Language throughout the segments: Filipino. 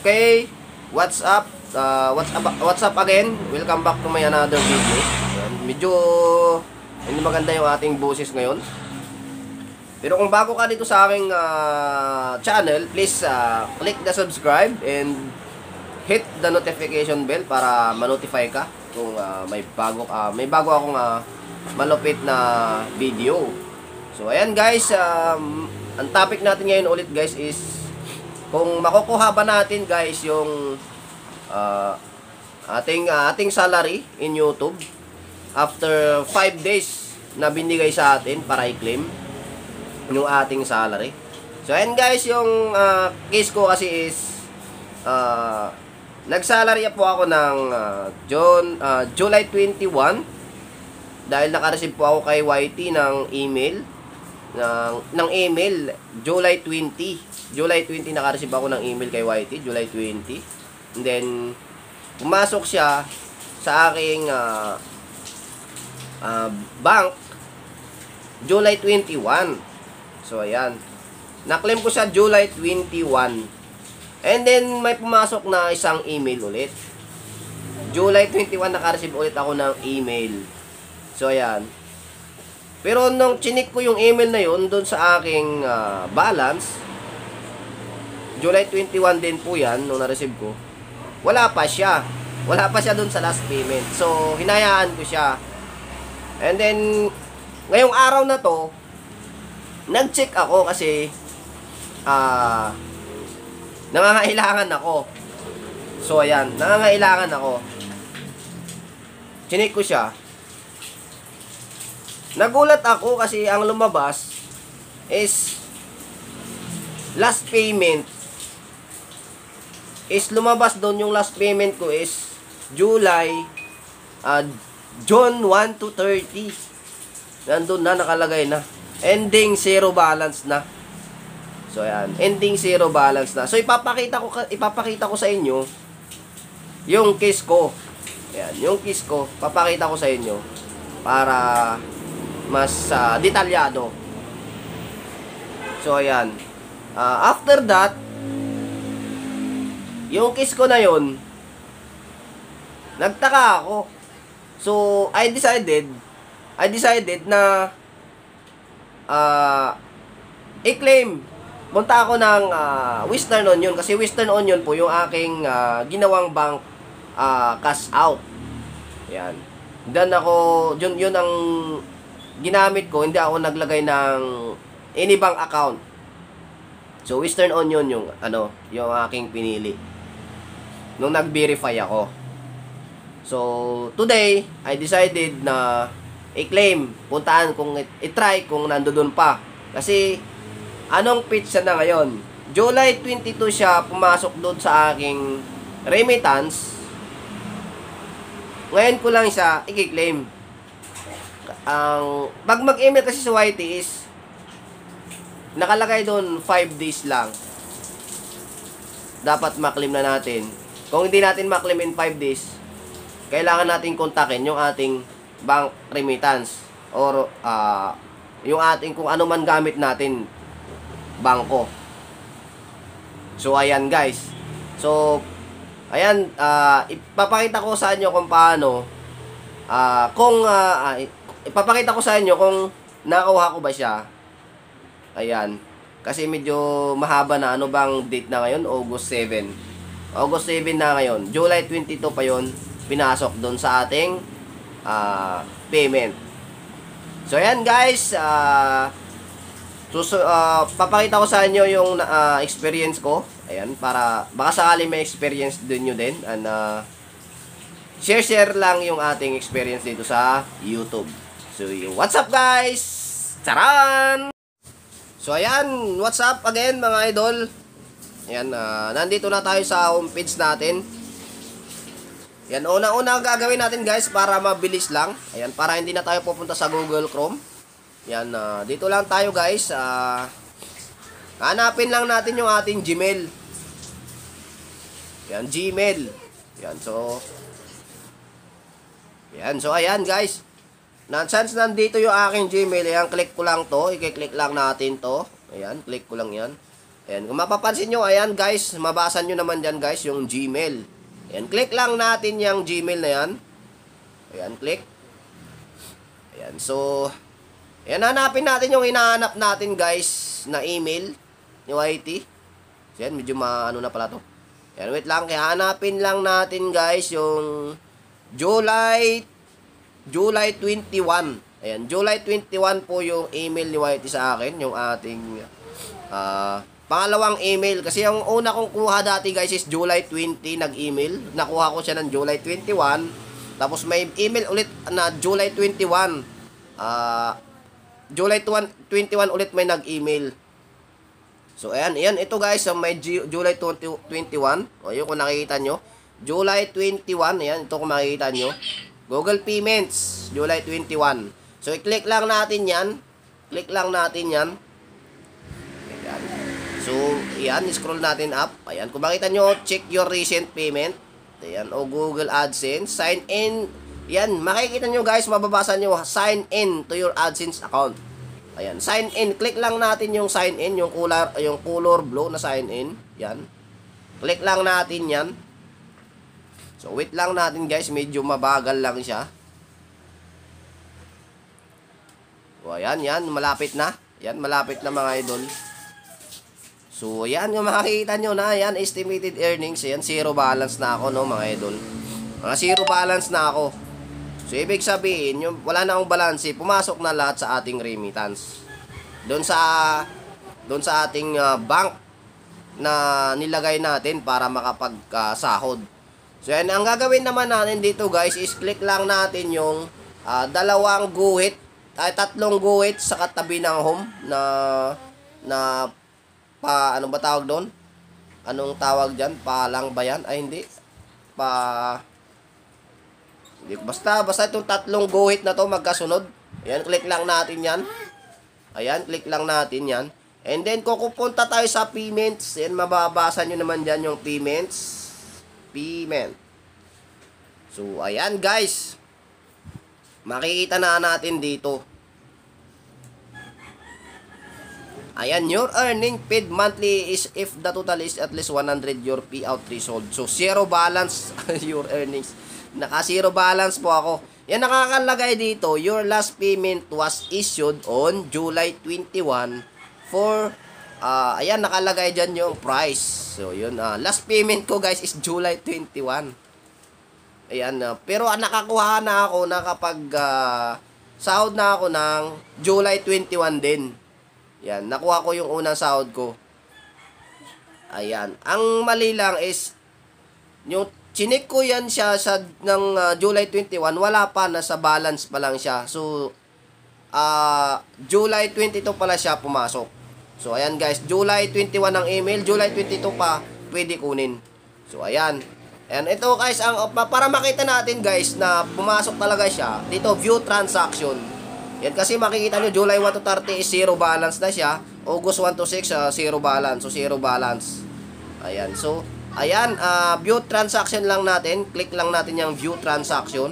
Okay, what's up? What's up again? Welcome back to my another video. Medyo hindi maganda yung ating boses ngayon. Pero kung bago ka dito sa aking channel, please click the subscribe and hit the notification bell para ma-notify ka kung may bago akong malupit na video. So ayan guys, ang topic natin ngayon ulit guys is kung makukuha ba natin guys yung ating salary in YouTube after 5 days na binigay sa atin para i-claim yung ating salary. So ayan guys, yung case ko kasi is nagsalary po ako ng July 21 dahil naka-receive po ako kay YT ng email ng email July 20 naka-receive ako ng email kay YT July 20, and then pumasok siya sa aking bank July 21. So ayan, na-claim ko siya July 21, and then may pumasok na isang email ulit July 21, naka-receive ulit ako ng email. So ayan, pero nung chinik ko yung email na yun doon sa aking balance, July 21 din po yan nung na-receive ko, wala pa siya doon sa last payment. So hinayaan ko siya, and then ngayong araw na to nag-check ako kasi nangangailangan ako. So ayan, nangangailangan ako, chinik ko siya. Nagulat ako kasi ang lumabas is last payment is lumabas doon, yung last payment ko is June 1 to 30. Nandun na, nakalagay na ending zero balance na. So ayan, ending zero balance na. So ipapakita ko sa inyo yung case ko. Ayan, yung case ko papakita ko sa inyo para mas detalyado. So ayan, after that, yung case ko na yun, nagtaka ako. So I decided na i-claim. Punta ako ng Western Union kasi Western Union po yung aking ginawang bank cash out. Ayan, dan ako, yun ang ginamit ko, hindi ako naglagay ng any bank account. So Western Union yung aking pinili nung nag-verify ako. So today I decided na i-claim, puntaan kung i-try kung nandoon pa. Kasi anong pitch na ngayon? July 22 siya pumasok doon sa aking remittance. Ngayon ko lang siya i-claim. Pag mag-email kasi sa YT is nakalagay doon 5 days lang dapat ma-claim na natin. Kung hindi natin ma-claim in 5 days, kailangan natin kontakin yung ating bank remittance or yung ating kung ano man gamit natin bangko. So ayan guys, so ayan, ipapakita ko sa inyo kung paano ipapakita ko sa inyo kung nakuha ko ba siya. Ayan, kasi medyo mahaba na. Ano bang date na ngayon? August 7 na ngayon. July 22 pa yon pinasok doon sa ating payment. So ayan guys, papakita ko sa inyo yung experience ko. Ayan, para baka sakali may experience din nyo din, and share lang yung ating experience dito sa YouTube. So what's up guys? Charan! So ayan, what's up again mga idol? Ayan, nandito na tayo sa homepage natin. Ayan, una gagawin natin guys para mabilis lang. Ayan, para hindi na tayo pupunta sa Google Chrome. Ayan, dito lang tayo guys. Hanapin lang natin yung ating Gmail. Ayan, Gmail. Ayan, so ayan guys. Since nandito yung aking Gmail, ayan, click ko lang to. I-click lang natin to. Ayan, click ko lang yan. Ayan, kung mapapansin nyo, ayan guys, mabasa nyo naman dyan guys, yung Gmail. Ayan, click lang natin yung Gmail na yan. Ayan, click. Ayan, so, ayan, hanapin natin yung hinahanap natin guys, na email, yung IT. So, ayan, medyo maano na pala to. Ayan, wait lang, kaya hanapin lang natin guys, yung July 21. Ayan, July 21 po yung email ni YT sa akin, yung ating, pangalawang email. Kasi yung una kong kuha dati guys is July 20 nag-email. Nakuha ko siya ng July 21. Tapos may email ulit na July 21. July 21 ulit may nag-email. So ayan, ito guys, may July 21. O yun kung nakikita nyo. July 21, ayan, ito kung makikita nyo. Google Payments, July 21. So i-click lang natin yan. Click lang natin yan. Ayan. So, ayan, scroll natin up. Ayan, kung makita nyo, check your recent payment. Ayan, o Google AdSense. Sign in. Ayan, makikita nyo guys, mababasa nyo, sign in to your AdSense account. Ayan, sign in. Click lang natin yung sign in, yung color blue na sign in. Ayan. Click lang natin yan. So, wait lang natin guys, medyo mabagal lang siya. O, ayan, malapit na. Ayan, malapit na mga idol. So, ayan, yung makikita nyo na, ayan, estimated earnings, ayan, zero balance na ako, no, mga idol. Mga zero balance na ako. So, ibig sabihin, yung wala na akong balance, pumasok na lahat sa ating remittance. Doon sa ating bank na nilagay natin para makapag-sahod. So, ayan, ang gagawin naman natin dito, guys, is click lang natin yung tatlong guhit sa katabi ng home na ano ba tawag doon? Anong tawag dyan? Palang ba yan? Ay, hindi. Basta itong tatlong guhit na to magkasunod. Ayan, click lang natin yan. Ayan, click lang natin yan. And then, kukupunta tayo sa payments. Ayan, mababasa nyo naman dyan yung payments. Payment. So, ayan guys. Makikita na natin dito. Ayan, your earning paid monthly is if the total is at least 100 your payout threshold. So, zero balance your earnings. Naka-zero balance po ako. Yan, nakakalagay dito, your last payment was issued on July 21 for, ayan, nakalagay dyan yung price. So, yun, last payment ko guys is July 21. Ayan, pero nakakuha na ako, sahod na ako ng July 21 din. Yan, nakuha ko yung unang sahod ko. Ayan. Ang mali lang is, yung chinik ko yan siya ng July 21, wala pa, nasa balance pa lang siya. So, July 22 pala siya pumasok. So, ayan guys, July 21 ang email, July 22 pa, pwede kunin. So, ayan. And ito guys, para makita natin guys na pumasok talaga siya, dito, view transaction. Yan, kasi makikita nyo, July 1 to 30 is zero balance na siya. August 1 to 6, zero balance. So, zero balance. Ayan. So, ayan, view transaction lang natin. Click lang natin yung view transaction.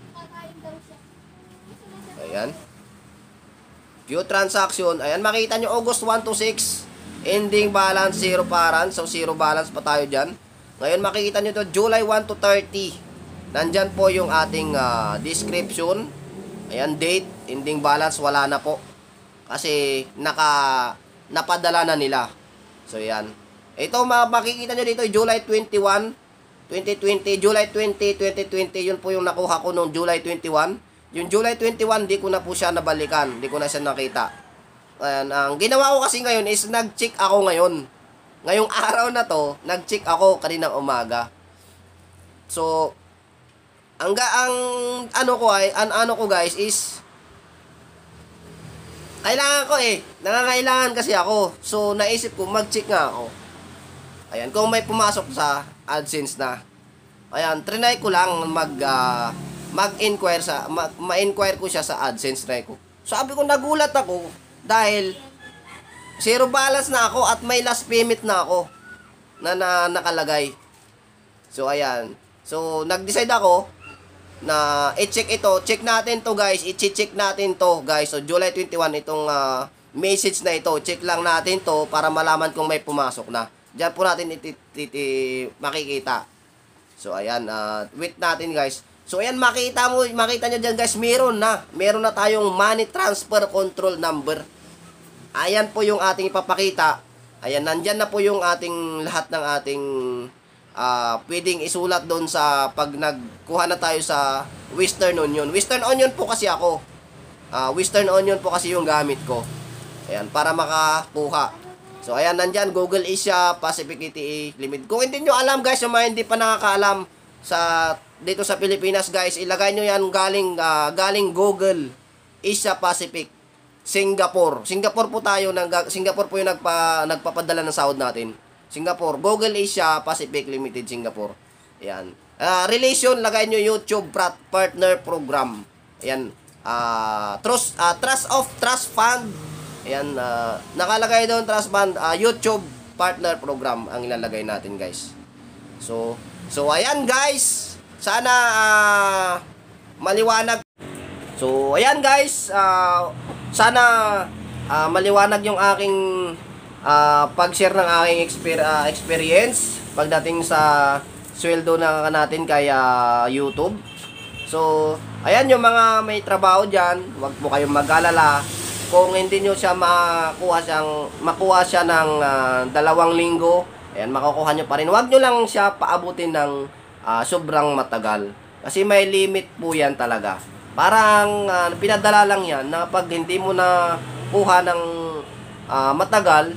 Ayan. View transaction. Ayan, makikita nyo, August 1 to 6. Ending balance, zero parang. So, zero balance pa tayo dyan. Ngayon, makikita nyo to, July 1 to 30. Nandyan po yung ating description. Ayan, date, ending balance, wala na po. Kasi, napadala na nila. So, yan. Ito, makikita nyo dito, July 21, 2020, July 20, 2020, yun po yung nakuha ko noong July 21. Yung July 21, di ko na po siya nabalikan. Di ko na siya nakita. Ayan, ang ginawa ko kasi ngayon is, nag-check ako ngayon. Ngayong araw na to, nag-check ako kaninang umaga. So, ang ano ko guys is nangangailangan kasi ako. So naisip ko mag-check nga ako. Ayan, kung may pumasok sa AdSense na. Ayan, trinay ko lang mag-inquire ma-inquire ko siya sa AdSense, try ko. Sabi ko, nagulat ako dahil zero balance na ako at may last payment na ako na nakalagay. So ayan. So nag-decide ako na i-check ito. Check natin to guys. I-check natin to guys. So July 21 itong message na ito. Check lang natin to para malaman kung may pumasok na. Diyan po natin makikita. So, ayan. Wait natin, guys. So, ayan, makita nyo dyan, guys. Meron na tayong money transfer control number. Ayan po yung ating ipapakita. Ayan, nandyan na po yung ating lahat ng ating pwedeng isulat doon sa pag nagkuha na tayo sa Western Union. Western Union po kasi ako. Western Union po kasi yung gamit ko. Ayan, para makakuha. So, ayan, nandyan, Google Asia, Pacific ETA Limit. Kung hindi nyo alam, guys, yung mga hindi pa nakakaalam dito sa Pilipinas, guys, ilagay nyo yan galing Google Asia Pacific Singapore. Singapore po Singapore po yung nagpapadala ng sahod natin. Singapore, Google Asia Pacific Limited Singapore. Ayan. Relation, lagay nyo YouTube Partner Program. Ayan. Trust Fund. Ayan. Nakalagay doon, Trust Fund, YouTube Partner Program ang ilalagay natin, guys. So ayan, guys. Sana maliwanag. So, ayan, guys. Sana maliwanag yung aking pag-share ng aking experience pagdating sa sweldo na natin kay YouTube. So, ayan yung mga may trabaho dyan, huwag po kayong mag-alala. Kung hindi nyo siya makuha siya ng 2 linggo, ayan, makukuha nyo pa rin. Huwag nyo lang siya paabutin ng sobrang matagal. Kasi may limit po yan talaga. Parang pinadala lang yan na pag hindi mo na kuha ng matagal,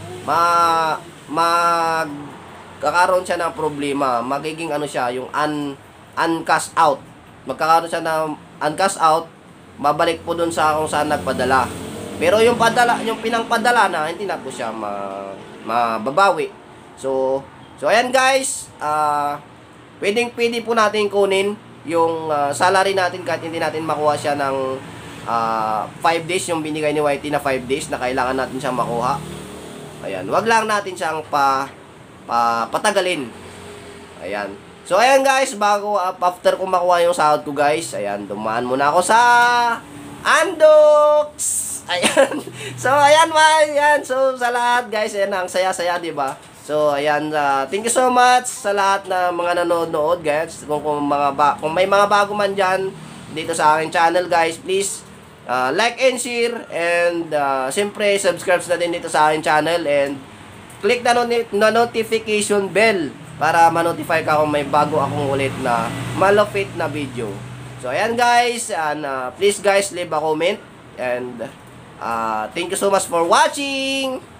magkakaroon siya ng problema. Magiging siya, yung uncash out. Magkakaroon siya ng uncash out, babalik po dun sa kung saan nagpadala. Pero yung pinangpadala na, hindi na po siya mababawi. So ayan, guys, pwede po natin kunin yung salary natin kahit hindi natin makuha siya ng 5 days, yung binigay ni YT na 5 days na kailangan natin siyang makuha. Ayan, wag lang natin siyang patagalin. Ayan. So, ayan, guys, after ko makuha yung sahod ko, guys, ayan, dumaan muna ako sa Andox. Ayan. So, ayan, So, sa lahat, guys, ayan, ang saya-saya, diba? So, ayan, thank you so much sa lahat na mga nanonood, guys. Kung may mga bago man dyan dito sa aking channel, guys, please like and share, and siyempre, subscribe na din dito sa aking channel, and click na notification bell para ma-notify ka kung may bago akong ulit na malupit na video. So, ayan, guys, and please, guys, leave a comment, and thank you so much for watching.